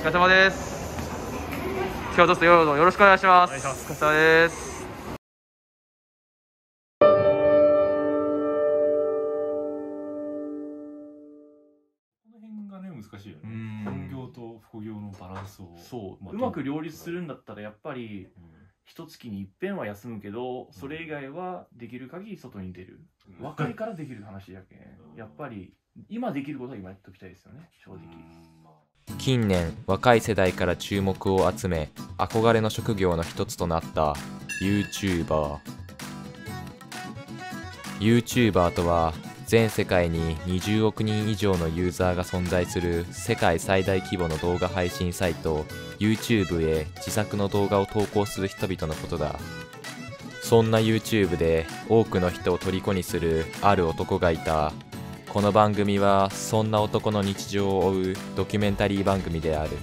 れ様です。今日はどうぞよろしくお願いします。 お願いします。 お疲れ様です。 この辺がね難しいよね。本業と副業のバランスをうまく両立するんだったらやっぱり一月に一遍は休むけど、それ以外はできる限り外に出る。若いからできる話だけん、やっぱり今できることは今やっときたいですよね、正直。 近年若い世代から注目を集め憧れの職業の一つとなった YouTuber とは全世界に20億人以上のユーザーが存在する世界最大規模の動画配信サイト YouTube へ自作の動画を投稿する人々のことだ。そんな YouTube で多くの人を虜にするある男がいた。この番組はそんな男の日常を追うドキュメンタリー番組である。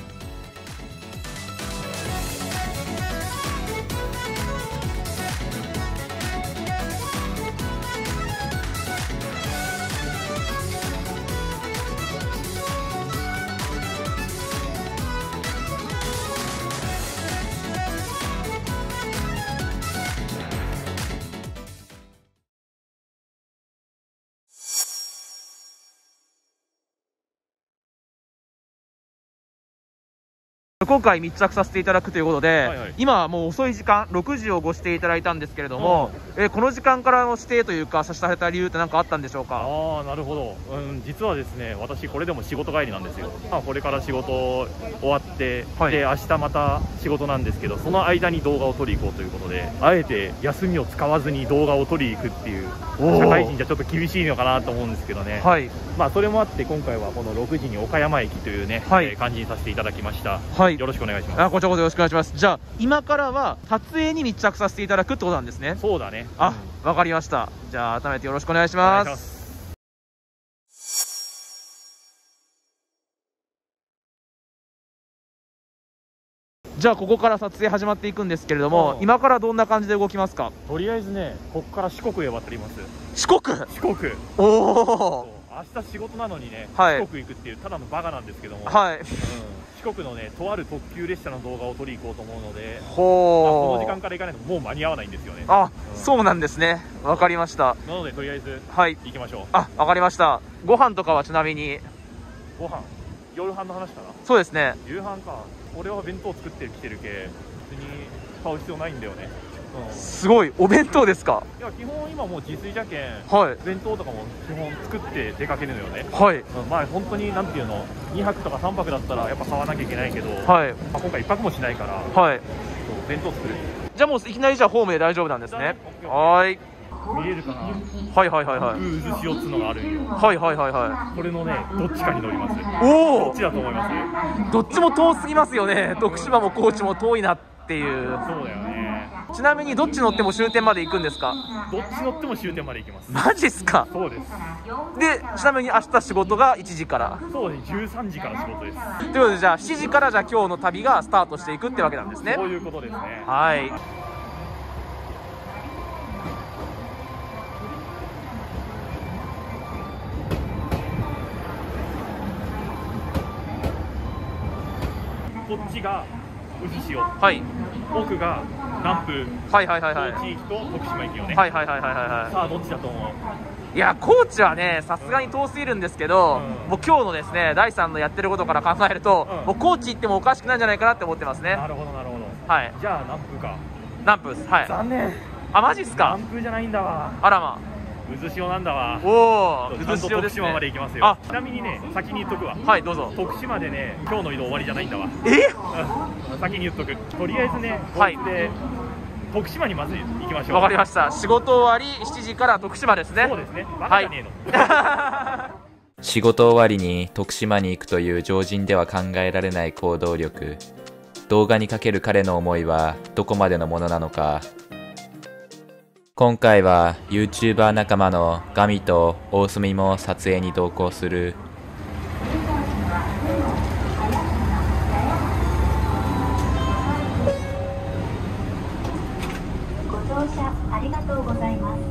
今回密着させていただくということで、 はいはい、 今はもう遅い時間6時をご指定いただいたんですけれども、この時間からの指定というか差しされた理由って何かあったんでしょうか？ ああ、なるほど。実はですね、私これでも仕事帰りなんですよ。これから仕事終わって、 はい、 で明日また仕事なんですけど、その間に動画を撮り行こうということで、あえて休みを使わずに動画を撮りに行くっていう、社会人じゃちょっと厳しいのかなと思うんですけどね。 はい、 それもあって今回はこの6時に岡山駅というね、 はい、 感じにさせていただきました。 はい、 よろしくお願いします。 こちらこそよろしくお願いします。じゃあ今からは撮影に密着させていただくってことなんですね。 そうだね。 わかりました。じゃあ改めてよろしくお願いします。じゃあここから撮影始まっていくんですけれども、今からどんな感じで動きますか？ とりあえずね、ここから四国へ渡ります。 四国？おお。 明日仕事なのにね、 はい、 四国行くっていうただのバカなんですけども、 はい、 四国のね、とある特急列車の動画を撮り行こうと思うので、 この時間から行かないともう間に合わないんですよね。 そうなんですね。わかりました。 なのでとりあえず、行きましょう。 わかりました。ご飯とかはちなみに？ ご飯、夜飯の話かな。 そうですね。 夕飯か。俺は弁当作ってきてるけ、別に買う必要ないんだよね。 すごい、お弁当ですか？ いや、基本今もう自炊じゃけん、弁当とかも基本作って出かけるのよね。本当になんていうの、2泊とか3泊だったらやっぱ買わなきゃいけないけど、今回1泊もしないから、弁当作る。 じゃあもういきなりホームで大丈夫なんですね。 見えるかな。 渦潮っつうのがあるんよ。これのね、どっちかに乗ります。どっちだと思います？ どっちも遠すぎますよね。徳島も高知も遠いなっていう。 そうだよね。 ちなみにどっち乗っても終点まで行くんですか？ どっち乗っても終点まで行きます。 マジっすか？ そうです。 で、ちなみに明日仕事が1時から？ そうです、13時から仕事です。 ということで、じゃあ7時から今日の旅がスタートしていくってわけなんですね。 そういうことですね。 はい。 こっちが渦潮、奥が南風、高知駅と徳島駅よね。さあどっちだと思う？ いや、高知はね、さすがに遠すぎるんですけど、もう今日のですね、第3のやってることから考えると、もう高知行ってもおかしくないんじゃないかなって思ってますね。 なるほどなるほど。じゃあ南風か。 南風です。 残念。 マジっすか？ 南風じゃないんだわ。 あらま。 渦潮なんだわ。 渦潮ですね。 徳島まで行きますよ。ちなみにね、先に言っとくわ。 どうぞ。 徳島でね、今日の移動終わりじゃないんだわ。先に言っとく。とりあえずね、で徳島にまず行きましょう。 わかりました。仕事終わり7時から徳島ですね。 そうですね。バカじゃねえの。 仕事終わりに徳島に行くという常人では考えられない行動力。動画にかける彼の思いはどこまでのものなのか。今回は YouTuber 仲間のガミと大隅も撮影に同行する。 ご乗車ありがとうございます。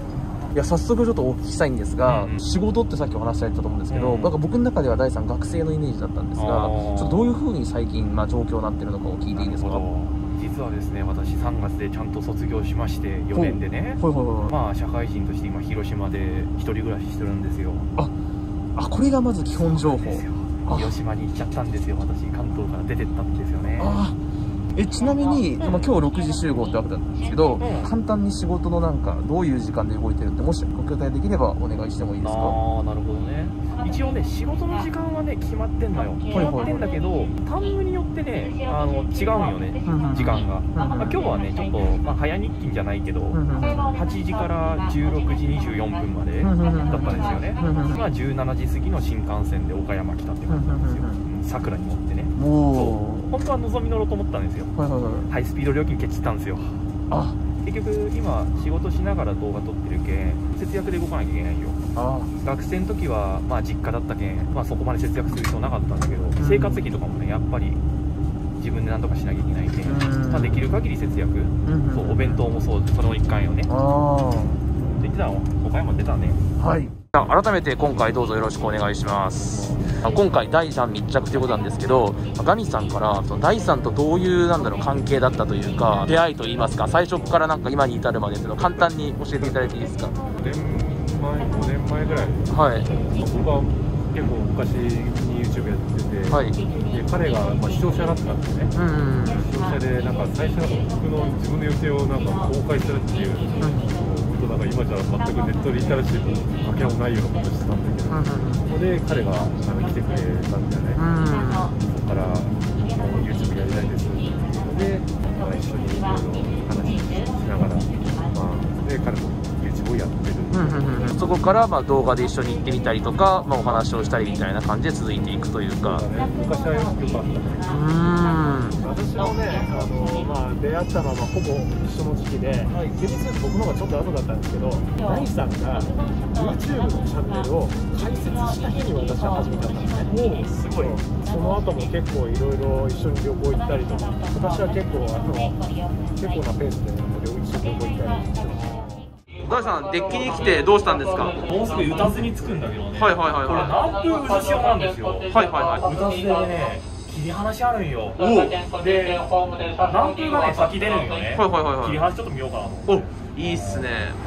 いや早速ちょっとお聞きしたいんですが、仕事ってさっきお話しされてたと思うんですけど、なんか僕の中では大さん学生のイメージだったんですが、ちょっとどういう風に最近状況になってるのかを聞いていいですか？ 実はですね、私3月でちゃんと卒業しまして、4年でね、社会人として今広島で一人暮らししてるんですよ。 これがまず基本情報。 広島に行っちゃったんですよ。私関東から出てったんですよね。 ちなみに、今日6時集合ってわけなんですけど、簡単に仕事のなんかどういう時間で動いてるって、もしご協定できればお願いしてもいいですか？ なるほどね。一応ね、仕事の時間はね決まってんのよ。決まってんだけど、タイムによってね違うんよね、時間が。今日はねちょっと、早日勤じゃないけど、8時から16時24分までだったんですよね。17時過ぎの新幹線で岡山来たって感じなんですよ。桜に乗ってね。本当はのぞみ乗ろうと思ったんですよ。ハイスピード料金ケチったんですよ。結局今仕事しながら動画撮ってるけん節約で動かなきゃいけないよ。学生の時は実家だったけん、そこまで節約する必要なかったんだけど、生活費とかもねやっぱり自分で何とかしなきゃいけないけん、できる限り節約、お弁当もそうその一環よね。できたの岡山出たね。 改めて今回どうぞよろしくお願いします。今回第3密着ということなんですけど、ガミさんからその第3とどういう関係だったというか、出会いといいますか、最初から今に至るまでっていうのを簡単に教えていただいていいですか ？5年前ぐらい。僕は結構昔に YouTube やってて、で彼が視聴者だったんですね。視聴者で最初僕の自分の予定を公開するっていう、今じゃ全くネットリテラシーもかけもないようなことしてたんだけど、そこで彼が来てくれたんだよね。そこからもう YouTube やりたいですっていうので、一緒にいろいろ話しながら、で彼も YouTube をやってる。 そこから動画で一緒に行ってみたりとか、お話をしたりみたいな感じで続いていくというか。 昔はよくあったね。私もね、出会ったのはほぼ一緒の時期で、厳密に言うと僕の方がちょっと後だったんですけど、大さんが YouTube のチャンネルを開設した日に私は始めたんですね。すごい。その後も結構いろいろ一緒に旅行行ったりとか、私は結構なペースで一緒に旅行行ったりしてます。 大さん、デッキに来てどうしたんですか？ もうすぐ打たずに着くんだけどね。これ何分打たし用なんですよ。打たずでね、切り離しあるんよ。で、何分がね、先出るんよね。切り離しちょっと見ようかなと思って。 いいっすね。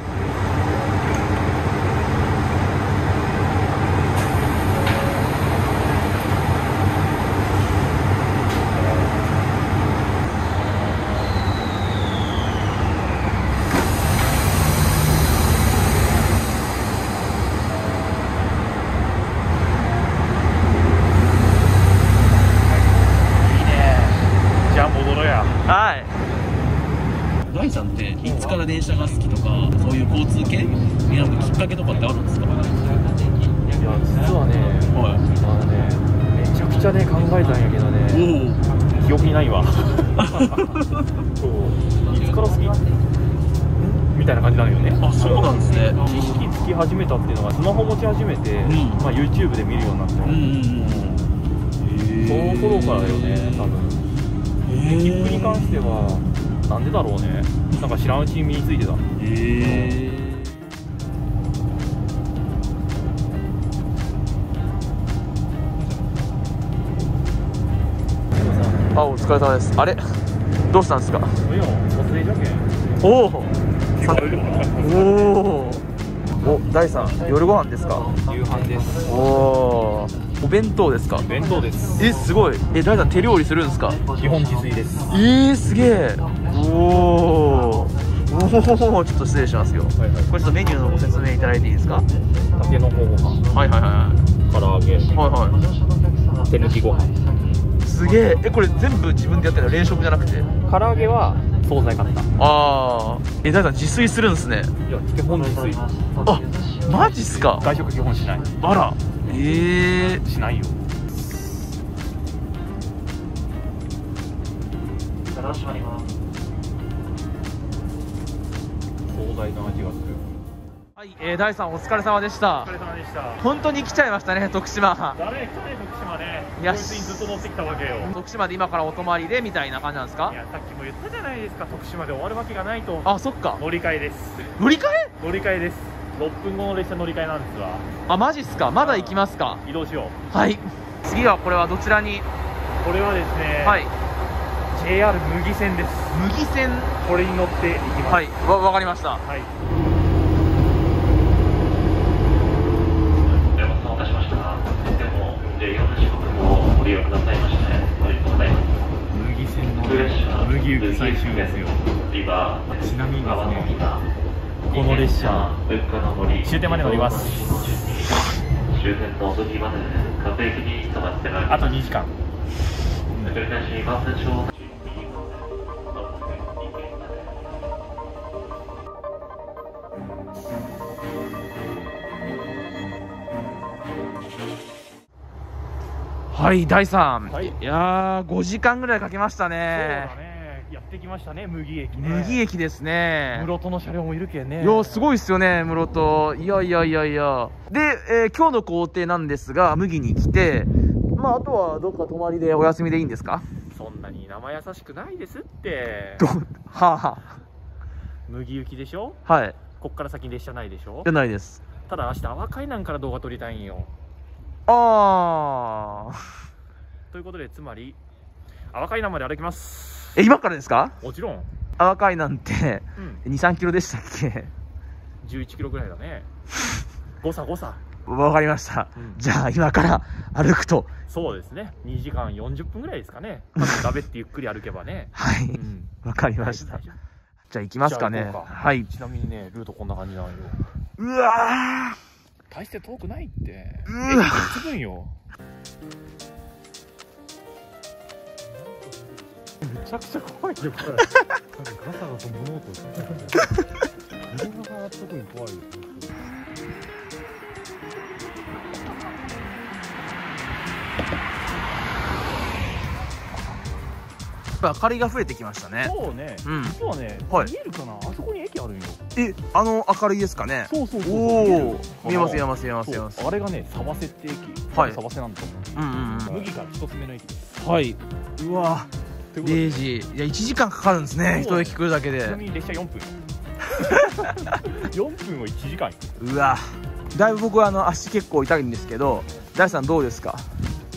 大さんっていつから電車が好きとか、そういう交通系になるきっかけとかってあるんですか？ いや実はね、めちゃくちゃね考えたんやけどね、記憶にないわ。いつから好きみたいな感じなのよね。 そうなんですね。 知識つき始めたっていうのはスマホ持ち始めて、YouTube で見るようになって、その頃からよね、多分。切符に関してはなんでだろうね。知らんうちに身についてた。 お疲れ様です。あれどうしたんですか？ いや、撮影じゃけん。 大さん、夜ご飯ですか？ 夕飯です。 お弁当ですか？ 弁当です。 すごい。大さん手料理するんですか？ 基本自炊です。 すげえ。ちょっと失礼しますよ。これちょっとメニューのご説明いただいていいですか？ たけのこご飯。唐揚げ。手抜きご飯。 すげえ。これ全部自分でやってるの？冷食じゃなくて？ 唐揚げは惣菜買った。 大さん自炊するんですね。 いや、基本自炊。 マジっすか？ 外食基本しない。 あら。 しないよ。閉まります。壮大な味がする。 大さんお疲れ様でした。 お疲れ様でした。 本当に来ちゃいましたね、徳島。 誰来たね、徳島ね。こいつにずっと乗ってきたわけよ。 徳島で今からお泊まりでみたいな感じなんですか？ いや、さっきも言ったじゃないですか、徳島で終わるわけがないと。 そっか。 乗り換えです。 乗り換え？ 乗り換えです。 6分後の列車乗り換えなんですわ。 あ、マジっすか。まだ行きますか。 移動しよう。 はい。次はこれはどちらに。 これはですね、 はい。 JR 牟岐線です。 牟岐線。 これに乗って行きます。 はい、わかりました。 はい。 お待たせしました。でも、J4時刻もご利用くださいまして、ありがとうございます。 牟岐線の牟岐行き最終ですよ。ちなみにですね、この列車終点まで乗ります。 終点の麦まで各駅に止まってまいります。 あと2時間。 繰り返しますでしょう。 はい、第3、 はい、 いやー5時間ぐらいかけましたね。 そうだね、やってきましたね、牟岐駅ね。 牟岐駅ですね。 室戸の車両もいるけんね。 いや、すごいっすよね、室戸。いやいやいやいや。で、今日の工程なんですが、牟岐に来て、まああとはどっか泊まりでお休みでいいんですか。 そんなに生優しくないですって。 はあ、は牟岐行きでしょ。 あ、はい。 こっから先列車ないでしょ。 じゃないです。 ただ明日淡海南から動画撮りたいんよ。 ああ。 ということで、つまり淡海南まで歩きます。 今からですか。 もちろん。 淡海なんて、2、3キロでしたっけ。 11キロぐらいだね。誤差。 わかりました、じゃあ今から歩くと。 そうですね、2時間40分ぐらいですかね。だべってゆっくり歩けばね。 はい、わかりました。じゃあ行きますかね。はい。 ちなみにね、ルートこんな感じなんよ。 うわー、 大して遠くないって。 うわつくんよ。めちゃくちゃ怖いよこれ。ガサガサ物音してる。子供が特に怖いです。 明かりが増えてきましたね。 そうね。実はね、見えるかな。あそこに駅あるんよ。 明るいですかね。 そう。 おお、見えます。 あれがね、佐波瀬って駅。はい。佐波瀬なんだと思う。麦から一つ目の駅です。はい。 うわ。0時。いや、1時間かかるんですね。一駅来るだけで。 ちなみに列車4分。4分を1時間。 うわ。だいぶ僕は足結構痛いんですけど、大さんどうですか。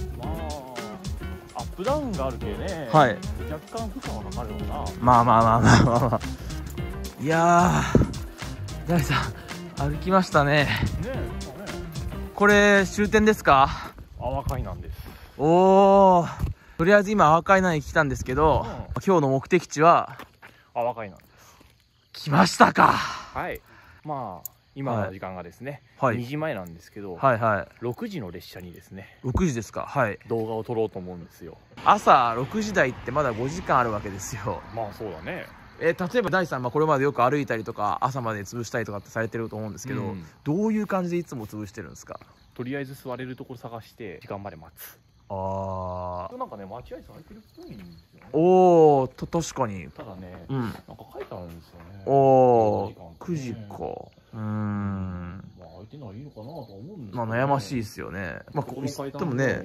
アップダウンがあるけね。 はい。 若干負荷はかかるよな。 まあ。いやー、大さん歩きましたね。これ終点ですか。 淡海南です。 おお。とりあえず今淡海南に来たんですけど、今日の目的地は淡海南です。 来ましたか。 はい。まあ今の時間がですね、2時前なんですけど、6時の列車にですね。 6時ですか。はい。 動画を撮ろうと思うんですよ。 朝6時台ってまだ5時間あるわけですよ。 まあそうだね。 例えば大さん、これまでよく歩いたりとか朝まで潰したりとかってされてると思うんですけど、どういう感じでいつも潰してるんですか。 とりあえず座れるところ探して時間まで待つ。なんかね、待合室空いてるっぽいんですよね。おお、 確かに。 ただね、なんか書いてあるんですよね。 おお、9時か。 まあ空いてないいのかなと思うんですけど。 まあ悩ましいですよね。まあここに行ってもね。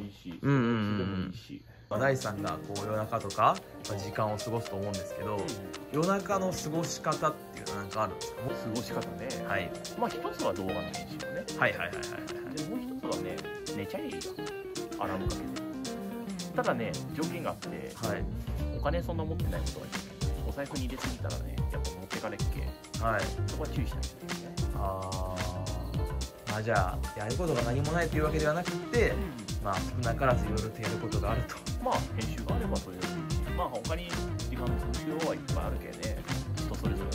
大さんが夜中とか時間を過ごすと思うんですけど、夜中の過ごし方っていうのは何かあるんですか。 過ごし方ね。はい。まあ一つは動画の編集ね。 はい。でもう一つはね、寝ちゃえばいいよ。アラームかけて。ただね、条件があって、お金そんな持ってないことはお財布に入れすぎたらね、やっぱ持ってかれっけ。そこは注意したいですね。 じゃあやることが何もないというわけではなくて、少なからずいろいろとやることがあると。 編集があればそれでいいし、他に時間の潰しようはいっぱいあるけね、人それぞれだと思います。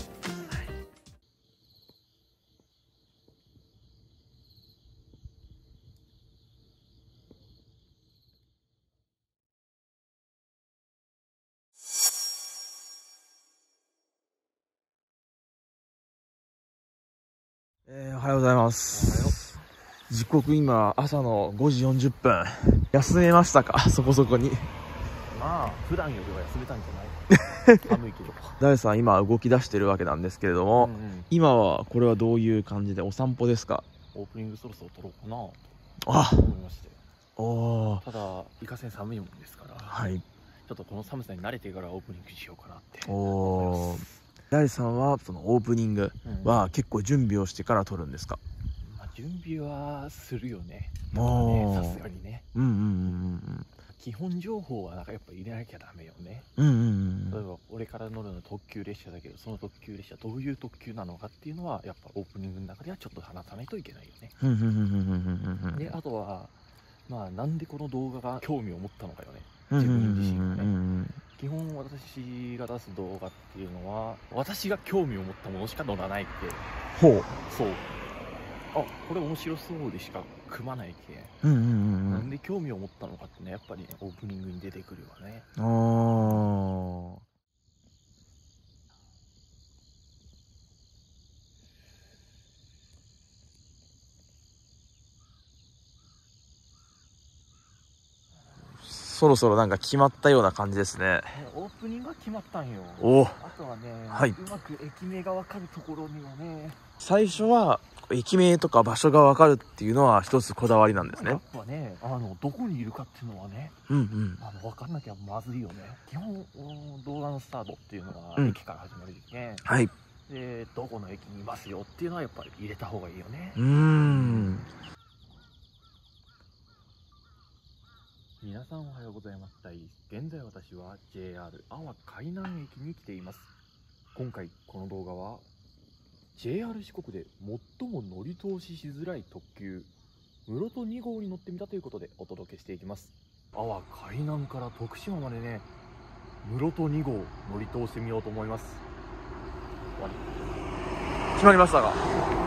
おはようございます。時刻今朝の5時40分。休めましたか。そこそこに。 まあ普段よりは休めたんじゃない。寒いけど。 大さん今動き出してるわけなんですけれども、今はこれはどういう感じでお散歩ですか。 オープニングそろそろ撮ろうかなと思いまして。ただいかせん寒いもんですから、ちょっとこの寒さに慣れてからオープニングしようかなって。 第さんはそのオープニングは結構準備をしてから撮るんですか？ 準備はするよね。さすがにね。基本情報はなんかやっぱ入れなきゃダメよね。例えば俺から乗るの特急列車だけど、その特急列車どういう特急なのかっていうのはやっぱオープニングの中ではちょっと話さないといけないよね。であとはなんでこの動画が興味を持ったのかよね、自分自身がね。基本私が出す動画っていうのは私が興味を持ったものしか載らないって。そうこれ面白そうでしか組まないけん。なんで興味を持ったのかってね、やっぱりねオープニングに出てくるわね。 そろそろなんか決まったような感じですね。 オープニングは決まったんよ。あとはね、うまく駅名が分かるところにはね。最初は駅名とか場所が分かるっていうのは一つこだわりなんですね。やっぱね、どこにいるかっていうのはね、分かんなきゃまずいよね。基本動画のスタートっていうのは駅から始まるけん、でどこの駅にいますよっていうのはやっぱり入れた方がいいよね。皆さんおはようございます。現在私は JR 阿波海南駅に来ています。今回この動画は JR 四国で最も乗り通ししづらい特急室戸2号に乗ってみたということでお届けしていきます。阿波海南から徳島までね、室戸2号乗り通してみようと思います。 決まりましたか？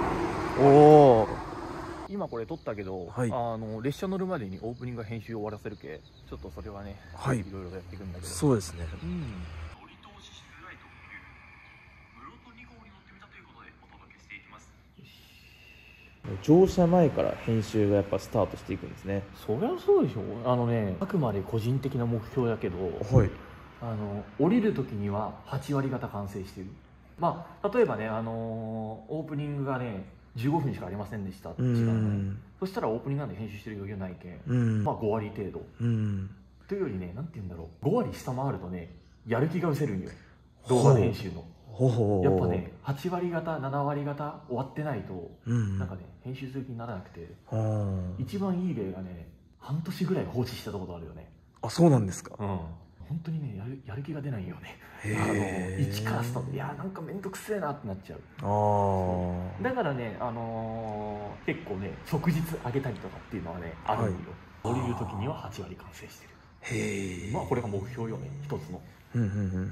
今これ撮ったけど、列車乗るまでにオープニング編集を終わらせるけ、ちょっとそれはね、いろいろやっていくんだけど。 そうですね。 乗り通ししづらい特急室戸2号に乗ってみたということでお届けしていきます。 乗車前から編集がやっぱスタートしていくんですね。 そりゃそうでしょ。あくまで個人的な目標だけど、降りる時には8割方完成してる。例えばね、オープニングがね15分しかありませんでしたって時間ね。そしたらオープニングなんで編集してる余裕ないけん、5割程度というよりね、なんて言うんだろう、5割下回るとねやる気が失せるんよ、動画編集の。やっぱね8割方7割方終わってないとなんかね編集する気にならなくて、一番いい例がね半年ぐらい放置したことあるよね。 そうなんですか？ 本当にねやる気が出ないよね。一からスタート、いやなんか面倒くせえなってなっちゃう。だからね結構ね即日上げたりとかっていうのはねあるんよ。降りる時には8割完成してる。これが目標よね、一つの。現在私は JR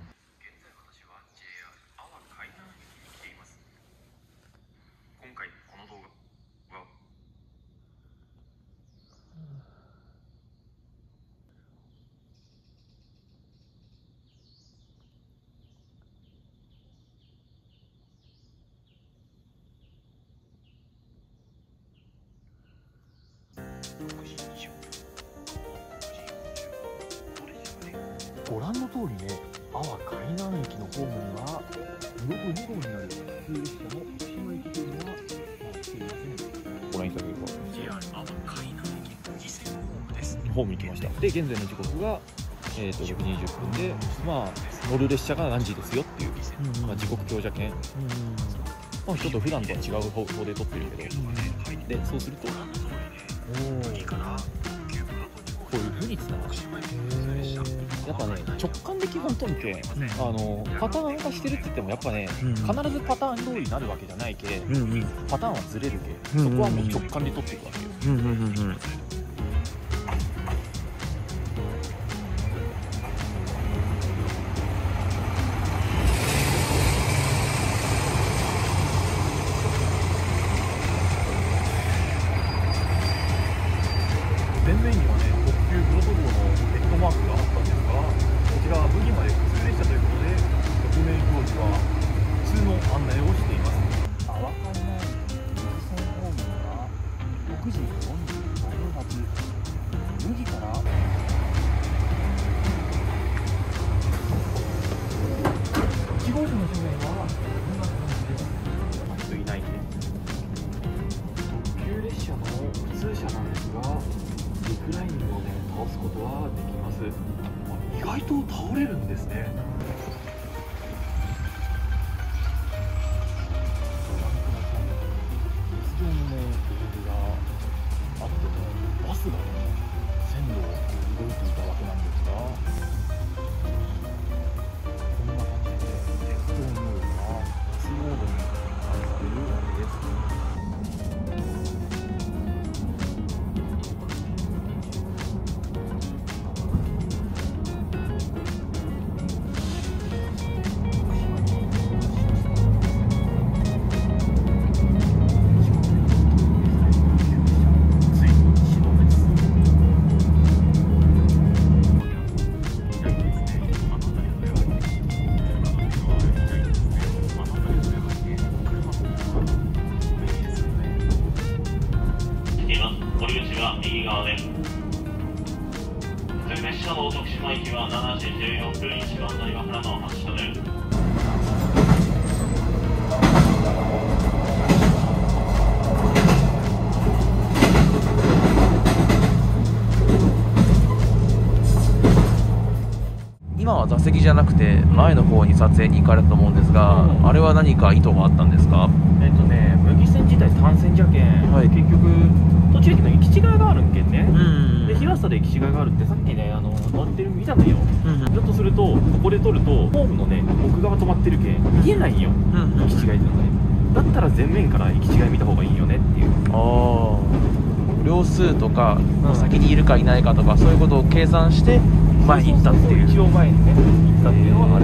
阿波海南駅に来ています。今回この動画はご覧の通りね、阿波海南駅のホームには室戸2号になる普通列車の徳島駅というのは来ていません。ご覧いただけるか。 JR 阿波海南駅2000ホームです。ホームに来ました。で現在の時刻が6時20分で、乗る列車が何時ですよっていう、時刻表じゃけん、ちょっと普段とは違う方法で撮ってるけど、でそうするとこういう風につながる。やっぱね直感で基本撮るけん、パターン化してるって言ってもやっぱね、必ずパターン通りになるわけじゃないけ、パターンはずれるけ、そこはもう直感で撮っていくわけよ。前面にはね特急室戸号のヘッドマークがあったんですが、こちらは麦まで普通列車ということで路面表示は普通の案内をしています。阿波海南駅優先ホームは6時45分発、麦から1号車の正面はこんな感じです。人いないね。特急列車の普通車なんですが、リクライニングをね倒すことはできます。意外と倒れるんですね。 岩原の発車です。 今は座席じゃなくて前の方に撮影に行かれたと思うんですが、あれは何か意図があったんですか？ 麦線自体単線じゃけん、 はい、 結局途中駅の行き違いがあるんけんね。で日傘で行き違いがあるってさっきね乗ってる見たのよ。ひょっとするとここで撮るとホームのね奥側止まってるけん見えないんよ、行き違いっていうのがね。だったら前面から行き違い見た方がいいよねっていう。 両数とか先にいるかいないかとか、そういうことを計算して前に行ったっていう。 一応前にね行ったっていうのはある。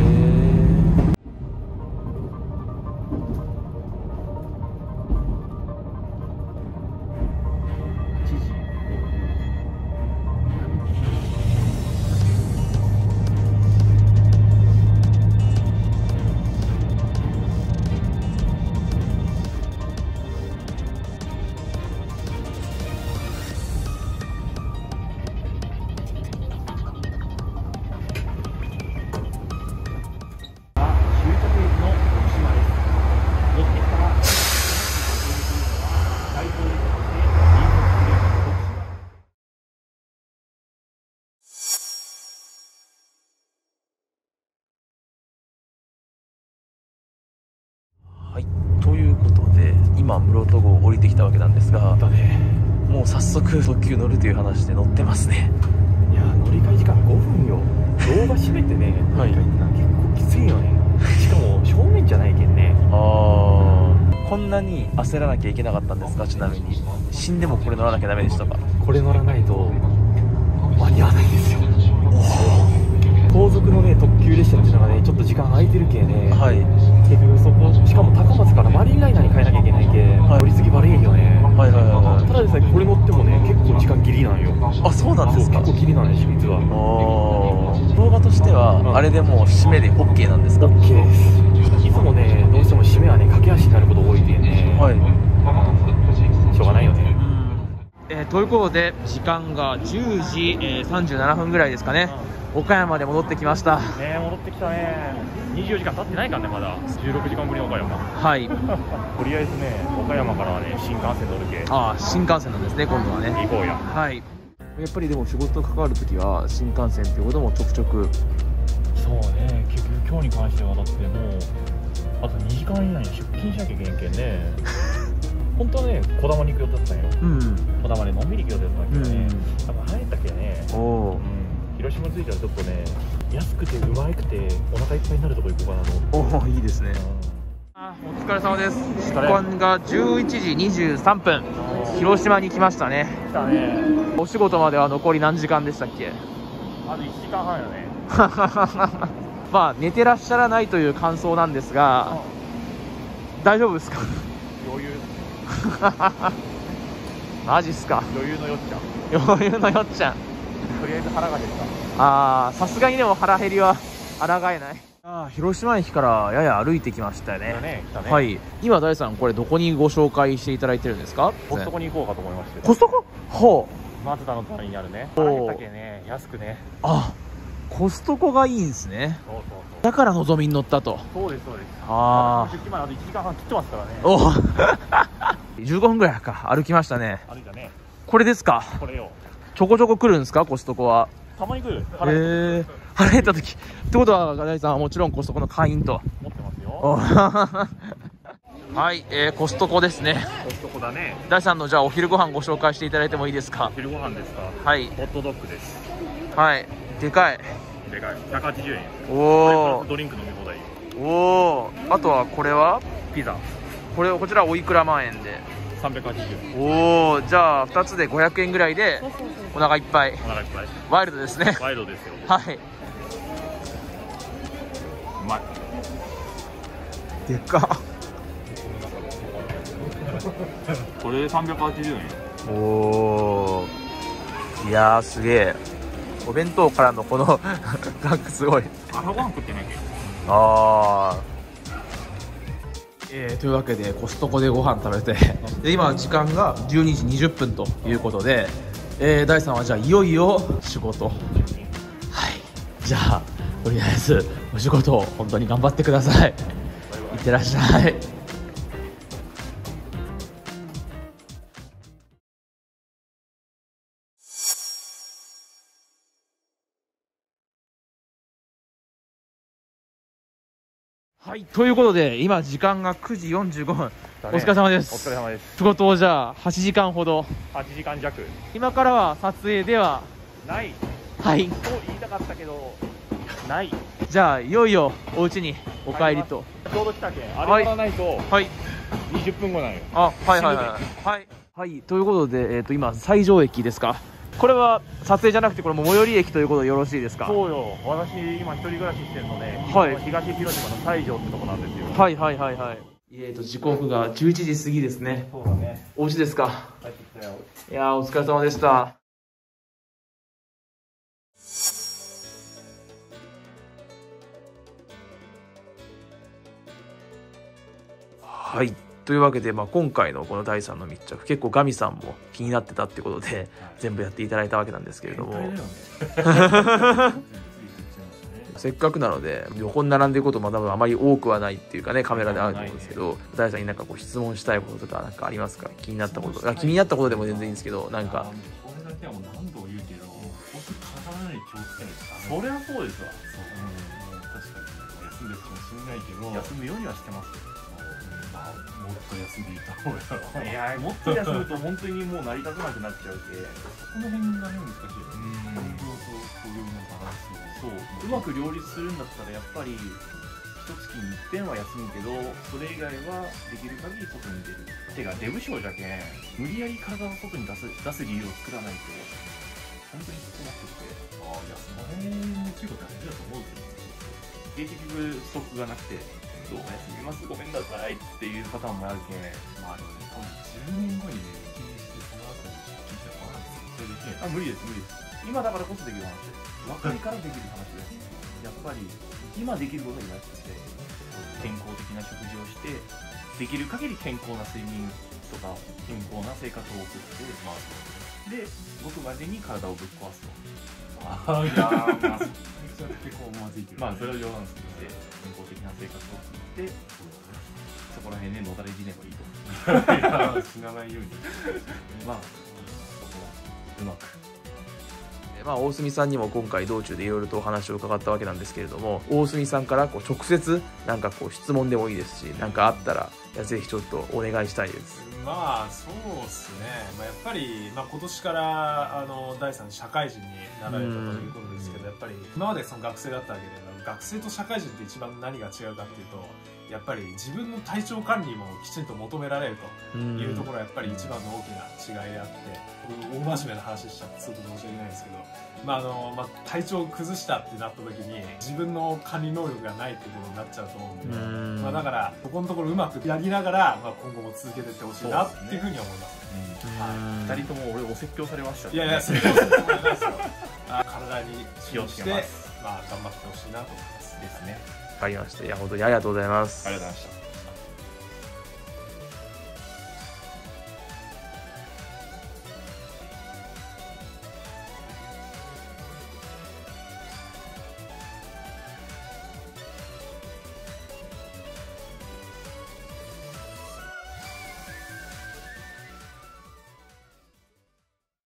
ということで今室戸号降りてきたわけなんですが、もう早速特急乗るという話で乗ってますね。 いや乗り換え時間5分よ。動画閉めてね乗り換えってのは結構きついよね。しかも正面じゃないけんね。 こんなに焦らなきゃいけなかったんですか？ちなみに死んでもこれ乗らなきゃダメでしたか？ これ乗らないと間に合わないんですよ。後続のね特急列車っていうのがねちょっと時間空いてるけね、結局そこしかも高松からマリンライナーに変えなきゃいけないけ、乗り継ぎバレんよね。ただでさえこれ乗ってもね結構時間ギリなんよ。 あ、そうなんですか？ 結構ギリなんですよ実は。 動画としてはあれでもう締めで OK なんですか？ OK です。いつもねどうしても締めはね駆け足になること多いけね、しょうがないよね。 ということで時間が10時、37分ぐらいですかね。岡山で戻ってきましたね。戻ってきたね。24時間経ってないからねまだ。16時間ぶりの岡山。 はい。 とりあえずね岡山からはね新幹線乗るけ。 新幹線なんですね今度はね。 行こうや。 はい。やっぱりでも仕事関わるときは新幹線っていうこともちょくちょく。 そうね。結局今日に関してはだってもうあと2時間以内に出勤しなきゃいけんけんね。本当はね児玉に行く予定だったんよ。児玉でのんびり行く予定だったんだけどね、やっぱ早いったっけね。広島着いたらちょっとね安くてうまくてお腹いっぱいになるとこ行こうかなと思って。 いいですね。お疲れ様です。出勤が11時23分広島に来ましたね。 来たね。 お仕事までは残り何時間でしたっけ？ あと1時間半よね。 まあ寝てらっしゃらないという感想なんですが、大丈夫ですか？ 余裕。 マジっすか？ 余裕のよっちゃん。 余裕のよっちゃん。 とりあえず腹が減った。 さすがにでも腹減りは抗えない。広島駅からやや歩いてきましたよね。はい。今大さんこれどこにご紹介していただいてるんですか？ コストコに行こうかと思いまして。 コストコ？ほう。松田の隣にあるね。腹減ったけね安くね。 コストコがいいんですね。 そう。 だからのぞみに乗ったと。 そうです。出勤まであと1時間半切ってますからね。 15分ぐらいか歩きましたね。 歩いたね。 これですか？ これよ。 ちょこちょこ来るんですかコストコは？ たまに来る。 腹減った時ってことは大さんはもちろんコストコの会員と持ってますよ。 はい、コストコですね。 コストコだね。 大さんのじゃあお昼ご飯ご紹介していただいてもいいですか？ お昼ご飯ですか？ はい。 ホットドッグです。 はい。でかい。 180円。 おお。 ドリンク飲み放題。 おお。あとはこれはピザ。 こちらおいくら万円で ？380円。 おお。じゃあ2つで500円ぐらいでお腹いっぱい。 お腹いっぱい。 ワイルドですね。 ワイルドですよ。 はい。 うまい。 でかっ。 これで380 円。おお。いやーすげえ。お弁当からのこのガクすごい。 朝ごはん食ってないけど。 というわけでコストコでご飯食べてで今時間が12時20分ということで、大さんはじゃあいよいよ仕事。はい。じゃあとりあえずお仕事を本当に頑張ってください。いってらっしゃい。はい、ということで今時間が9時45分、お疲れ様です。 お疲れ様です。 仕事をじゃあ8時間ほど。 8時間弱。 今からは撮影ではないはいと言いたかったけどない。 じゃあいよいよお家にお帰りと。 ちょうど来たけんあれからないとはい 20分後なんよ。 あ、はいはいはいはいはい、ということで、今西条駅ですか。これは撮影じゃなくてこれも最寄り駅ということでよろしいですか。 そうよ、私今一人暮らししてるので、 はい、 東広島の西条ってとこなんですよ。 はいはいはいはい。時刻が11時過ぎですね。 そうだね。 お家ですか。 帰ってきたよ。 いやーお疲れ様でした。はい、というわけで、今回のこの第3の密着、結構ガミさんも気になってたってことで、はい、全部やっていただいたわけなんですけれども、せっかくなので横に並んでいることも多分あまり多くはないっていうかね、カメラであると思うんですけど、第3になんかこう質問したいこととかなんかありますか。気になったこと、気になったことでも全然いいんですけど、なんかこれだけはもう何度も言うけど、僕体に気をつけないと。 そりゃそうですわ。 確かに休んでるかもしれないけど、 休むようにはしてますよ。 もっと休んでいた方がいやもっと休むと本当にもう成り立たなくなっちゃうけ。 この辺がね難しいよね。運動と雇用のバランスをうまく両立するんだったらやっぱり一月に一遍は休むけど、それ以外はできる限り外に出る。てかデブ症じゃけん無理やり体を外に出す理由を作らないと本当にそこなくて。 いやその辺も結構大事だと思うけど、 結局ストックがなくてどうも休みますごめんなさいっていうパターンもあるけん。 まあでもね、多分10年後にね、経営してその後に聞いたらまだ絶対できない。 無理です無理です。今だからこそできる話です。若いからできる話です。やっぱり今できることになってて、健康的な食事をしてできる限り健康な睡眠とか健康な生活を送って、でごくまでに体をぶっ壊すと。 いやー、結構まずいけど、 それは冗談ですけど、健康的な生活を送って、そこら辺でのたれ死ねばいいと。 死なないようにそこはうまく。 大隅さんにも今回道中でいろいろとお話を伺ったわけなんですけれども、大隅さんからこう直接なんかこう質問でもいいですし、なんかあったらぜひちょっとお願いしたいです。 そうですね、やっぱり、今年から第3社会人になられたということですけど、やっぱり今までその学生だったわけで、学生と社会人って一番何が違うかっていうと、やっぱり自分の体調管理もきちんと求められるというところがやっぱり一番の大きな違いであって、大真面目な話しちゃってすごく申し訳ないですけど、体調を崩したってなった時に自分の管理能力がないってことになっちゃうと思うんで、だからここのところうまくやりながら、今後も続けていってほしいなっていうふうに思いますね。 2人とも俺お説教されましたね。 いやそうですよ。体に気をつけて頑張ってほしいなと思います。 ですね。 わかりました。いや本当にありがとうございます。 ありがとうございました。